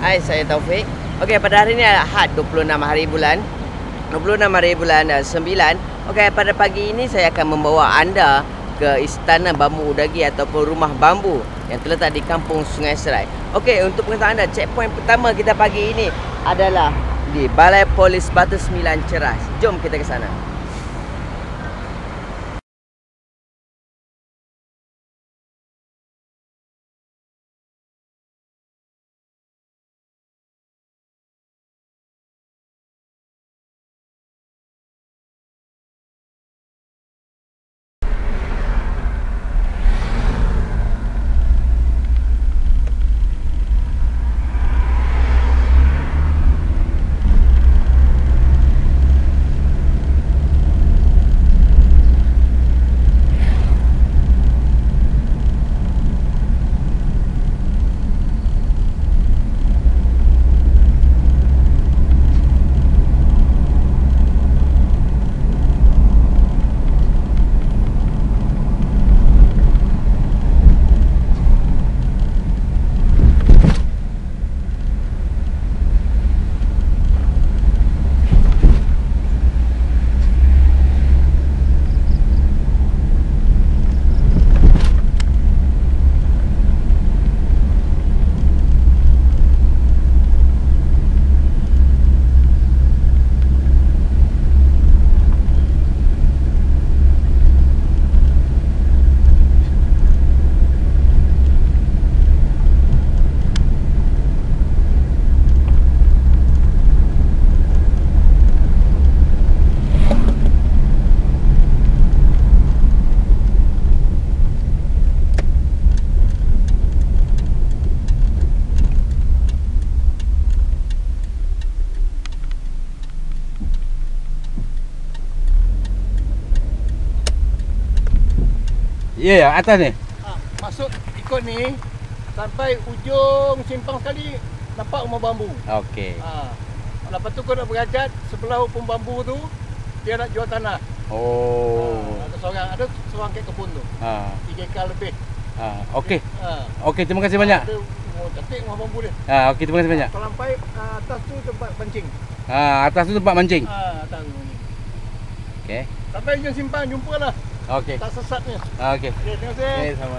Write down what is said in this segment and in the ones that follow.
Hai, saya Taufik. Okey, pada hari ini Ahad 26 hari bulan 9. Okey, pada pagi ini saya akan membawa anda ke Istana Bambu Udagi ataupun Rumah Bambu yang terletak di Kampung Sungai Serai. Okey, untuk pengetahuan anda, checkpoint pertama kita pagi ini adalah di Balai Polis Batu 9 Ceras. Jom kita ke sana. Ya, yang atas ni. Masuk ikut ni sampai ujung simpang sekali nampak rumah bambu. Okey. Lepas tu kau nak berajat sebelah hukum bambu tu dia nak jual tanah. Oh. Ada seorang kat kebun tu. 3 ekar lebih. Okey. Okey, terima kasih banyak. Ada cantik rumah bambu dia. Okey, terima kasih banyak. Sampai atas tu tempat pancing. Atas tu tempat mancing. Atas tu ni. Okey. Sampai ujung simpang jumpalah. Okey. Tak sesat ni. Okey. Okey, terima kasih. Okey, sama.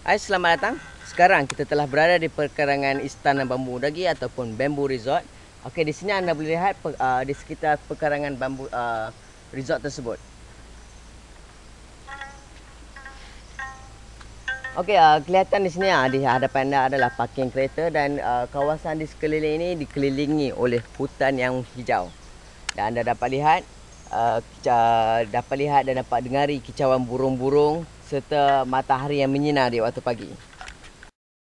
Hai, selamat datang. Sekarang kita telah berada di perkarangan Istana Bambu Udagi ataupun Bamboo Resort. Okey, di sini anda boleh lihat di sekitar perkarangan bambu resort tersebut. Okey, kelihatan di sini di hadapan anda adalah parking kereta dan kawasan di sekeliling ini dikelilingi oleh hutan yang hijau. Dan anda dapat lihat dan dapat dengari kicauan burung-burung serta matahari yang menyinar di waktu pagi.